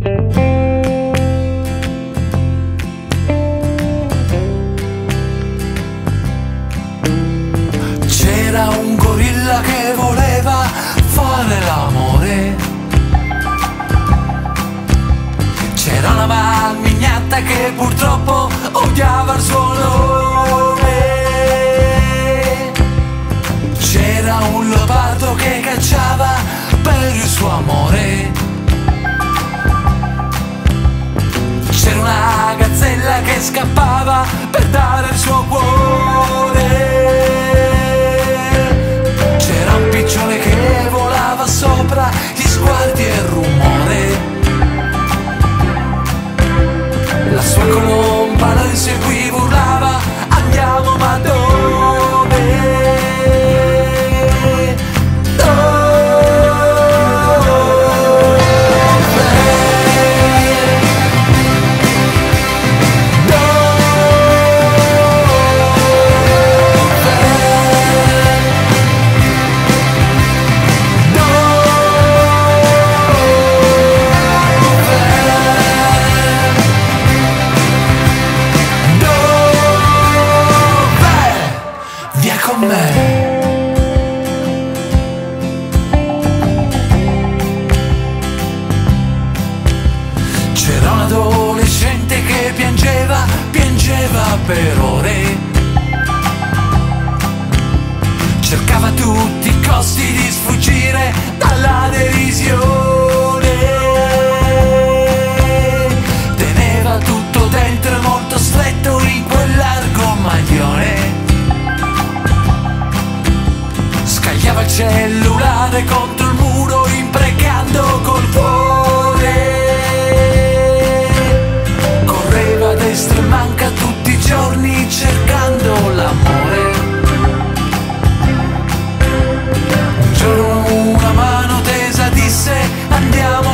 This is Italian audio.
C'era un gorilla che voleva fare l'amore, c'era una malmignata che purtroppo odiava il suo nome, c'era un leopardo che cacciava per il suo amore, c'era una gazzella che scappava per dare il suo cuore, c'era un piccione che volava sopra gli sguardi e il rumore, la sua colomba lo inseguiva, urlava andiamo ma dove? C'era un adolescente che piangeva per ore, cercava a tutti i costi di sfuggire dalla derisione, teneva tutto dentro molto stretto in quel largo maglione, scagliava il cellulare contro il muro imprecando col cuore, correva a destra e manca tutti i giorni cercando l'amore. Un giorno una mano tesa disse andiamo